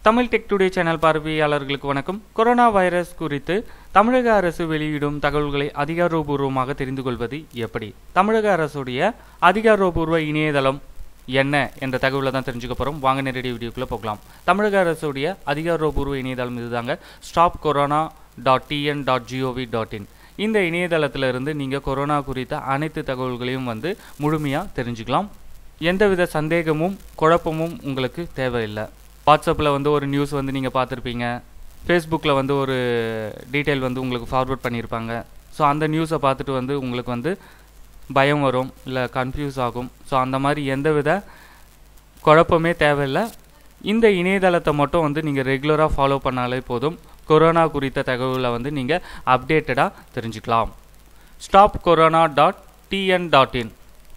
Tamil tech today channel பார்வையாளர்களுக்கு வணக்கம். Corona virus குறித்து தமிழக அரசு வெளியிடும் தகவல்களை அதிகாரப்பூர்வமாக தெரிந்து கொள்வது எப்படி? தமிழக அரசுடைய அதிகாரப்பூர்வ இணையதளம் என்ன என்ற தகவலை தான் தெரிஞ்சுக்க போகிறோம். வாங்க நேரடி வீடியோக்குள்ளே போகலாம். தமிழக அரசுடைய அதிகாரப்பூர்வ இணையதளம் இதுதாங்க, stopcorona.tn.gov.in. இந்த இணையதளத்திலிருந்து நீங்கள் கொரோனா குறித்த அனைத்து தகவல்களையும் முழுமையாக தெரிஞ்சுக்கலாம். எந்தவித சந்தேகமும் குழப்பமும் உங்களுக்கு தேவையில்லை. வாட்ஸ்அப்பில் ஒரு நியூஸ் நீங்கள் பார்த்துருப்பீங்க, ஃபேஸ்புக்கில் ஒரு டீட்டெயில் உங்களுக்கு ஃபார்வர்ட் பண்ணியிருப்பாங்க. ஸோ அந்த நியூஸை பார்த்துட்டு உங்களுக்கு பயம் வரும், இல்லை கன்ஃபியூஸ் ஆகும். ஸோ அந்த மாதிரி எந்தவித குழப்பமே தேவையில்லை. இந்த இணையதளத்தை மட்டும் நீங்கள் ரெகுலராக ஃபாலோ பண்ணாலே போதும். கொரோனா குறித்த தகவலை நீங்கள் அப்டேட்டடாக தெரிஞ்சுக்கலாம். stopcorona.tn.in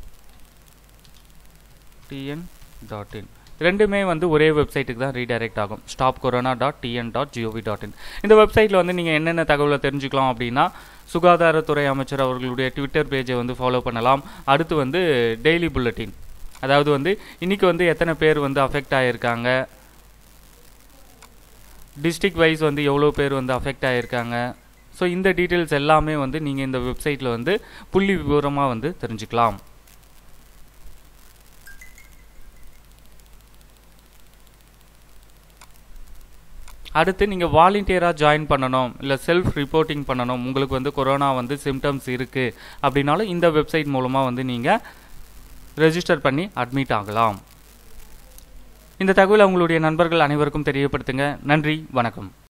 ரெண்டுமே ஒரே வெப்சைட்டுக்கு தான் ரீடைரக்ட் ஆகும். stopcorona.tn.gov.in. இந்த வெப்சைட்டில் நீங்கள் என்னென்ன தகவலை தெரிஞ்சுக்கலாம் அப்படின்னா, சுகாதாரத்துறை அமைச்சர் அவர்களுடைய ட்விட்டர் பேஜை ஃபாலோ பண்ணலாம். அடுத்து டெய்லி புல்லட்டின், அதாவது இன்றைக்கி எத்தனை பேர் அஃபெக்ட் ஆகியிருக்காங்க, டிஸ்ட்ரிக்ட் வைஸ் எவ்வளோ பேர் அஃபெக்ட் ஆகியிருக்காங்க. ஸோ இந்த டீட்டெயில்ஸ் எல்லாமே நீங்கள் இந்த வெப்சைட்டில் புள்ளி விவரமாக தெரிஞ்சுக்கலாம். அடுத்து நீங்கள் வாலண்டியராக ஜாயின் பண்ணணும், இல்லை செல்ஃப் ரிப்போர்ட்டிங் பண்ணணும், உங்களுக்கு கொரோனா சிம்டம்ஸ் இருக்குது அப்படின்னாலும் இந்த வெப்சைட் மூலமாக நீங்கள் ரெஜிஸ்டர் பண்ணி அட்மிட் ஆகலாம். இந்த தகவலை உங்களுடைய நண்பர்கள் அனைவருக்கும் தெரியப்படுத்துங்க. நன்றி, வணக்கம்.